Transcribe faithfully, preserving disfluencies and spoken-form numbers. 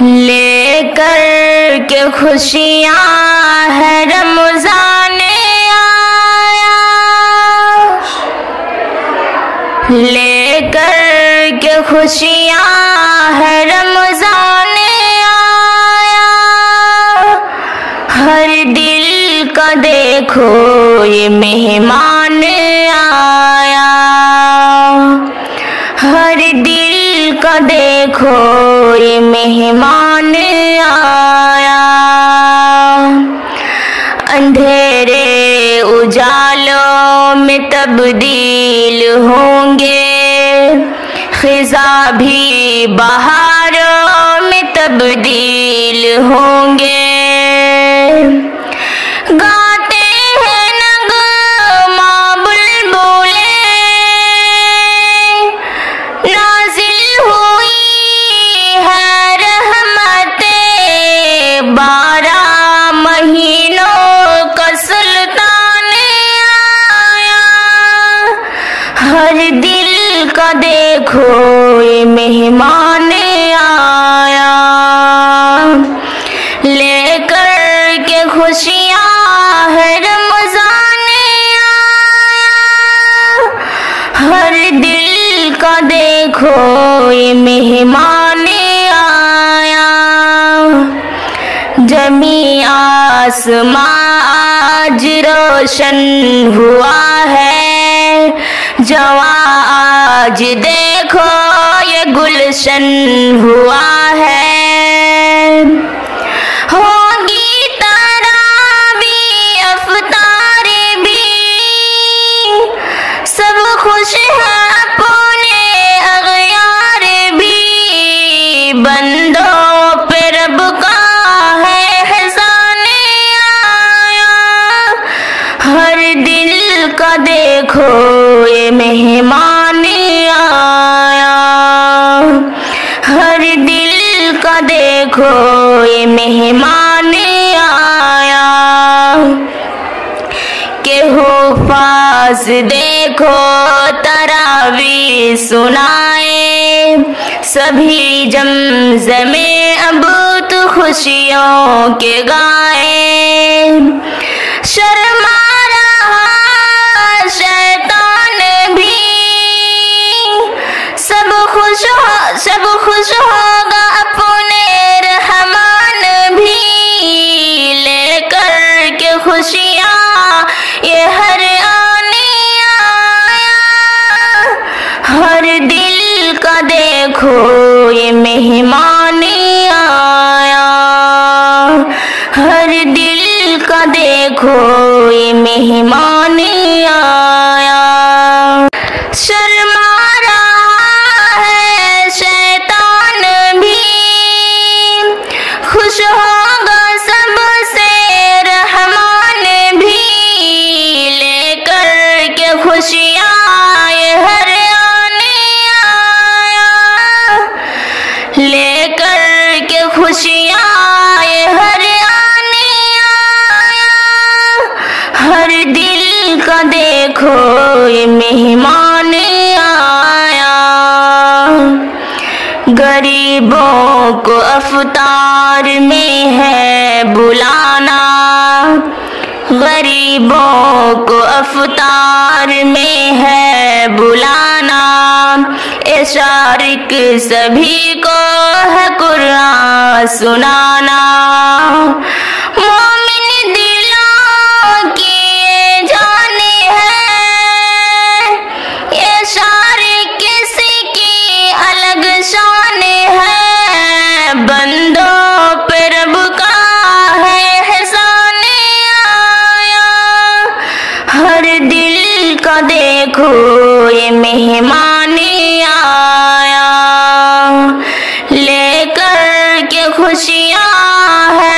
لے کر کے خوشیاں ہے رمضان آیا، لے کر کے خوشیاں ہے رمضان آیا، ہر دل کا دیکھو یہ مہمان آیا، ہر دل کا دیکھو یہ مہمان آیا، اندھیرے اجالوں میں تبدیل ہوں گے، خزاں بھی بہاروں میں تبدیل ہوں گے، گاتے ہیں نغمہ بلبلیں، نازل ہوئی ہے رحمتیں، بارہ مہینوں کا سلطان آیا، ہر دل کا دیکھو یہ مہمان آیا، لے کر کے خوشیاں ہے رمضان آیا، ہر دل کا دیکھو یہ مہمان آیا، جمی آسماں آج روشن ہوا ہے، جواں آج دیکھو یہ گلشن ہوا ہے، ہوگی تراویح افطار بھی، سب خوش ہیں اپنے اغیار بھی، بندوں پہ رب کا ہے احسان آیا، ہر دل کا دیکھو یہ مہمان آیا، ہر دل کا دیکھو یہ مہمان آیا، کہ حفاظ دیکھو تراویح سنائے، سبھی زمزم اب تو خوشیوں کے گائے، شرما رہا شیطان بھی، سب خوش ہو سب خوش ہوگا اپنے رحمان بھی، لے کر کے خوشیاں یہ ہر آنے آیا، ہر دل کا دیکھو یہ مہمان آیا، ہر دل کا دیکھو یہ مہمان آیا، شرما رہا ہے شیطان بھی، خوش ہوگا سب سے رحمان بھی، لے کر کے خوشیاں یہ ہر آنے آیا، لے کر کے خوشیاں یہ ہر آنے آیا، ہر دل کا دیکھو یہ مہمان آیا، غریبوں کو افطار میں ہے بلانا، غریبوں کو افطار میں ہے بلانا، اشارق سبھی کو ہے قرآن سنانا، مومن دلوں کی یہ جان ہے، یہ شارق کسی کی الگ شان ہے، بندوں پہ رب کا ہے احسان آیا، ہر دل کا دیکھو یہ مہمان آیا، لے کر کے خوشیاں ہے